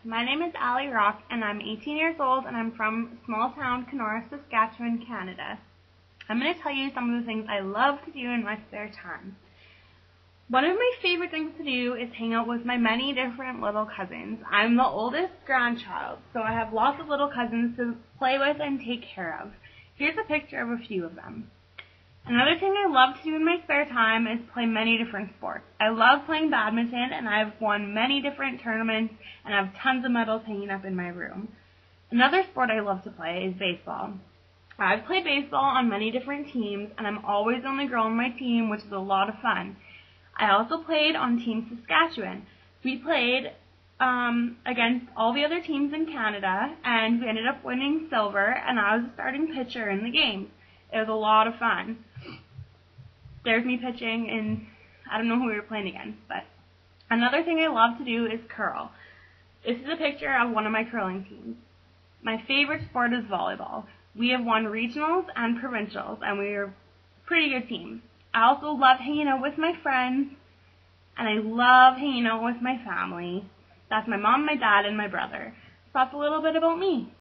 My name is Allie Rock, and I'm 18 years old, and I'm from small town Kenora, Saskatchewan, Canada. I'm going to tell you some of the things I love to do in my spare time. One of my favorite things to do is hang out with my many different little cousins. I'm the oldest grandchild, so I have lots of little cousins to play with and take care of. Here's a picture of a few of them. Another thing I love to do in my spare time is play many different sports. I love playing badminton, and I've won many different tournaments, and I have tons of medals hanging up in my room. Another sport I love to play is baseball. I've played baseball on many different teams, and I'm always the only girl on my team, which is a lot of fun. I also played on Team Saskatchewan. We played against all the other teams in Canada, and we ended up winning silver, and I was the starting pitcher in the game. It was a lot of fun. There's me pitching, and I don't know who we were playing against, but another thing I love to do is curl. This is a picture of one of my curling teams. My favorite sport is volleyball. We have won regionals and provincials, and we are pretty good teams. I also love hanging out with my friends, and I love hanging out with my family. That's my mom, my dad, and my brother. So that's a little bit about me.